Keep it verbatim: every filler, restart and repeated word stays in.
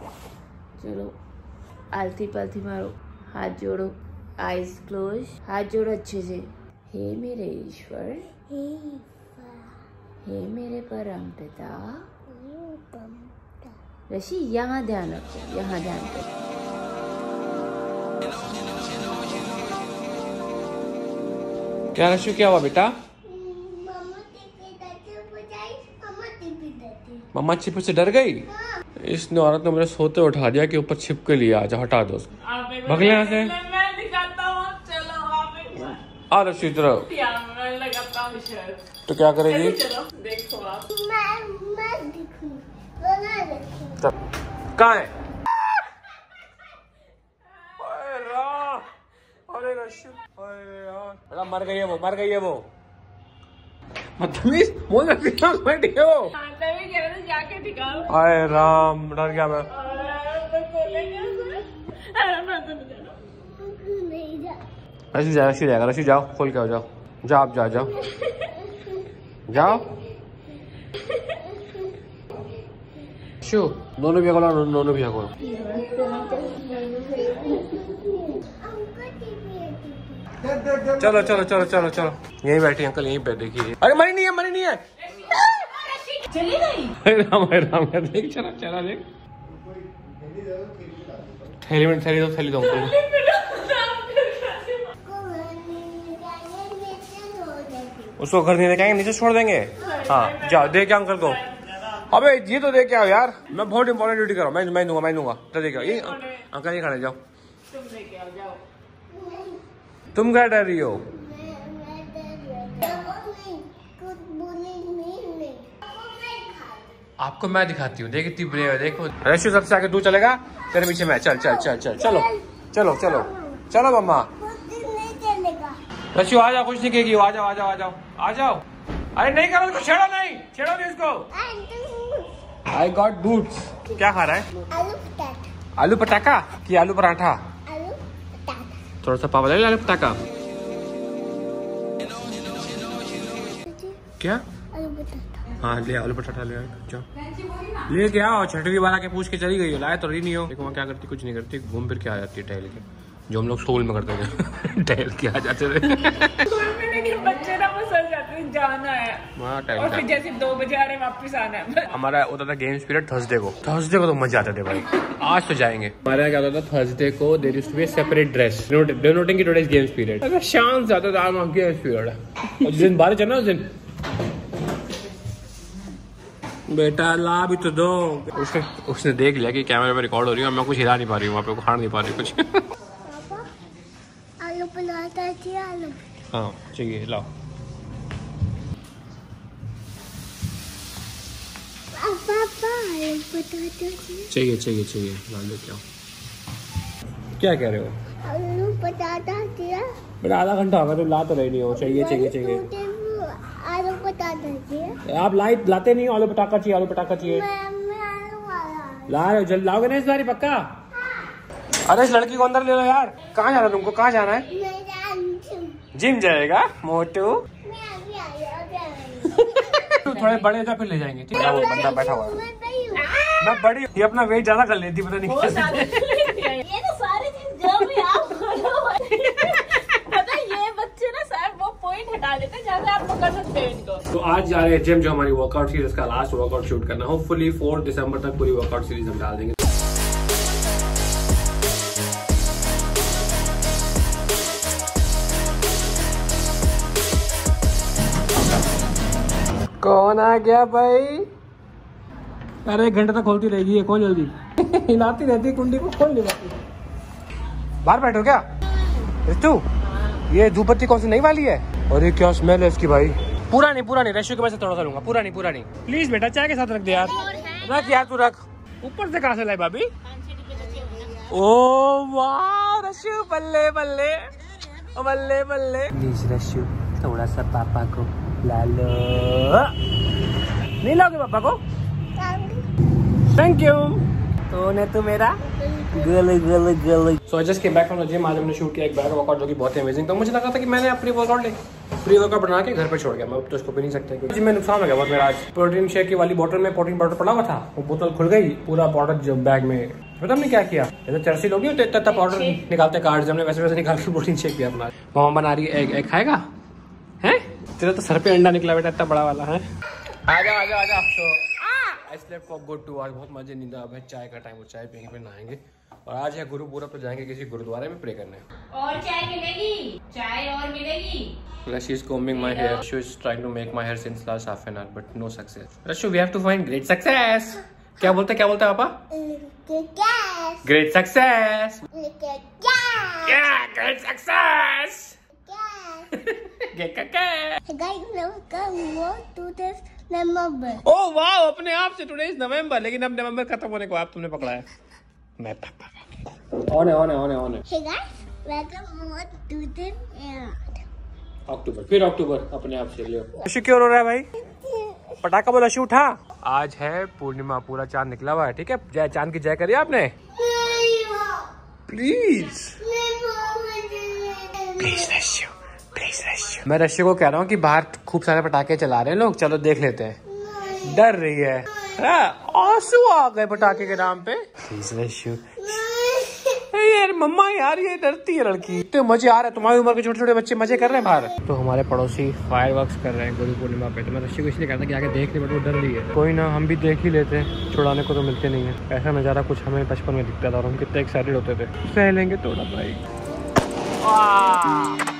चलो आलती पालती मारो, हाथ जोड़ो, आईज क्लोज, हाथ जोड़ो अच्छे से। हे मेरे ईश्वर, हे मेरे परम पिता। ऋषि यहाँ ध्यान रखो, यहाँ ध्यान रखो। क्या ऋषि, क्या हुआ बेटा? मम्मा छिप से डर गई। इसने औरत ने मुझे सोते उठा दिया कि ऊपर छिप के लिए आजा, हटा दो उसको, भगले यहाँ से। मैं दिखाता हूँ, चलो आ ऋषि इधर। मैं लगाता हूँ शर्ट। तो क्या करेगी? चलो देखो आप। मैं मैं दिखूं, कहाँ है? अरे ऋषि, अरे यार बेटा मर गई है वो, मर गई है वो। मतलब मुझे बैठी है वो। जाके दिखाओ। अरे राम, डर गया मैं। ऋषि जा, ऋषि जाएगा, ऋषि जाओ, खोल के आओ, जाओ जाओ, आप जाओ जाओ जाओ। शू दोनों भी खोलो, दोनों भी खोलो। चलो चलो चलो चलो चलो, यहीं बैठी अंकल, यहीं पे देखिए। अरे मरी नहीं है, मरी नहीं है, चली गई। अरे राम, अरे राम, देख चला चला देख। थैली में थैली दो, थैली दो अंकल। उसको घर नहीं लेके आएंगे, नीचे छोड़ देंगे। हाँ जाओ, दे के अंकल को। अबे ये तो दे के आओ यार, मैं बहुत इंपॉर्टेंट ड्यूटी कर रहा हूँ। मैं मैं दूंगा, मैं दूंगा, तो दे के आओ। ये अंकल ये खड़े जाओ। तुम लेके आओ, जाओ। तुम क्या डर रही हो? आपको मैं दिखाती हूँ, देख इतनी ब्रेव है, देखो। रशु सबसे आगे तू चलेगा, तेरे पीछे मैं। चल चल चल चल, चलो चलो चलो चलो मम्मा। रशु आ जाओ, कुछ नहीं कहेगी, आ जाओ आ जाओ आ जाओ आ जाओ। अरे नहीं करो, इसको छेड़ो नहीं, छेड़ो नहीं इसको। I got boots. क्या खा रहा है? आलू पटाखा। आलू पटाखा कि आलू पराठा? आलू पटाखा। थोड़ा सा पाव ले, आलू पटाखा। क्या? आलू पटाखा। हाँ ले आलू पटाखा ले जाओ, ले के आओ। छठवीं बार आके पूछ के चली गई, लाया तो रही नहीं हो। देखो वहाँ क्या करती, कुछ नहीं करती, घूम फिर के आ जाती है टहल के, जो हम लोग स्कूल में करते थे। टहल के आ जाते थे। बच्चे ना मसल जाते हैं, जाना है और फिर जैसे दो बजे आ रहे वापस आना है। हमारा होता था गेम्स पीरियड थर्सडे को। थर्सडे को तो मजा आते थे भाई। आज तो जाएंगे। हमारे यहाँ क्या होता था, थर्सडे को there used to be separate dress denoting की टुडेज गेम्स पीरियड। अगर शाम से आता था गेम्स पीरियड, और जिस दिन बारिश है ना उस दिन, बेटा ला भी तो दो। उसने उसने देख लिया कि कैमरे में रिकॉर्ड हो रही है, मैं कुछ हिला नहीं पा रही हूँ वहाँ पे, उखाड़ नहीं पा रही कुछ। पापा आलू पराठा चाहिए, आलू। हाँ चाहिए, लाओ। पापा आलू पराठा चाहिए। चाहिए चाहिए चाहिए, ला लेके आओ। क्या कह रहे हो? आलू पराठा चाहिए। बेटा आधा घंटा होगा तो ला तो रही नहीं हो। चाहिए चाहिए चाहिए, आलू पराठा चाहिए। आप लाई लाते नहीं हो। आलू पटाखा चाहिए, आलू पटाखा चाहिए। मैं मैं आलू वाला। ला रहे हो, जल्द लाओगे ना इस बारी पक्का? अरे इस लड़की को अंदर ले लो यार। कहाँ जाना तुमको, कहाँ जाना है? जिम जाएगा मोटू। मैं अभी आया, अभी आया। थोड़े बड़े हो जाओ फिर ले जाएंगे, ठीक है? वो बंदा बैठा हुआ है। मैं बड़ी, ये अपना वेट ज्यादा कर लेती, पता नहीं कैसे। ये तो सारी चीज जो भी आप पता है, ये बच्चे ना साहब वो पॉइंट हटा देते हैं जहाँ से आप पकड़ सकते हैं इनको। तो आज जा रहे हैं जिम, जो हमारी वर्कआउट सीरीज का लास्ट वर्कआउट शूट करना। होपफुली फोर्थ दिसंबर तक पूरी वर्कआउट सीरीज हम डाल देंगे। कौन आ गया भाई? अरे एक घंटे तक खोलती रहेगी ये, कौन जल्दी हिलाती रहती है कुंडी को, खोल ले। बाहर बैठो क्या रितु? ये धूपबत्ती कौन सी नई वाली है? अरे क्या स्मेल है इसकी भाई। पूरा नहीं पूरा नहीं, रेशो के वजह से थोड़ा सा लूंगा। पूरा नहीं पूरा नहीं, प्लीज बेटा चाय के साथ रख दे यार। रख यार तू रख। ऊपर से कहाँ से लाई भाभी? ओ वाह रशु, बल्ले बल्ले बल्ले बल्ले। प्लीज रशु थोड़ा सा पापा को ला लो। नहीं लाओगे पापा को? Thank you. तो ने तू मेरा गले गले गले। So I just came back from the gym. आज हमने शूट किया एक बैक वर्कआउट जो कि बहुत ही अमेजिंग था। मुझे लगा था कि मैंने अपनी वर्कआउट ले प्री वर्कआउट बना के घर पे छोड़ गया, मैं तो उसको पी नहीं सकता क्योंकि मैं नुकसान हो गया बहुत मेरा आज। प्रोटीन शेक की वाली बोतल में प्रोटीन पाउडर पड़ा हुआ था, वो बोतल खुल गई, पूरा पाउडर जो बैग में, पता हमने क्या किया, जैसे चर्सी लोग नहीं होते इतना पाउडर निकालते कार्ड, हमने वैसे वैसे निकाल के प्रोटीन शेक दिया अपना। मामा बना रही है, एग खाएगा है? तेरा तो सर पे अंडा निकला बेटा, इतना बड़ा वाला है। आजा आजा आजा। तो I slept for good two, आज बहुत मजे नींद आ, चाय का टाइम हो, चाय पियेंगे फिर नहाएंगे। और आज है गुरु पूरब, तो जाएंगे किसी गुरुद्वारे में प्रे करने। और चाय मिलेगी, चाय और मिलेगी। Rashu is combing my hair. Rashu is trying to make my hair since last half an hour, but no success. Rashu, we have to find great success. क्या बोलते क्या बोलते पापा? Great success. Yeah, great success. Get success. Guys, now come more to this November. Oh wow, अपने आप से today is November, लेकिन अब नवंबर खत्म होने को आप तुमने पकड़ा है। मैं पापा। On है on है on है on है। Hey guys, welcome more to this अक्टूबर, फिर अक्टूबर अपने आप से लियो। अशु क्यों रो रहा है भाई? पटाखा बोल अशु उठा। आज है पूर्णिमा, पूरा चांद निकला हुआ है, ठीक है? जय चांद की जय करिए आपने। प्लीज प्लीज रश्यु, प्लीज रश्यु। मैं रश्यु को कह रहा हूँ कि बाहर खूब सारे पटाखे चला रहे हैं लोग, चलो देख लेते हैं। डर रही है, आंसू आ गए पटाखे के नाम पे। प्लीज रश्यु। यार मम्मा यार ये डरती है लड़की। इतने मजे आ रहे हैं, तुम्हारी उम्र के छोटे छोटे बच्चे मजे कर रहे हैं बाहर। तो हमारे पड़ोसी फायरवर्क्स कर रहे हैं गुरु पूर्णिमा पे, तो मैं रश्मि को इसलिए कहता कि आगे देख नहीं, बट वो डर रही है। कोई ना, हम भी देख ही लेते हैं, छुड़ाने को तो मिलते नहीं है। ऐसा नज़ारा कुछ हमें बचपन में दिखता था और हम कितने एक्साइटेड होते थे। सह लेंगे थोड़ा भाई।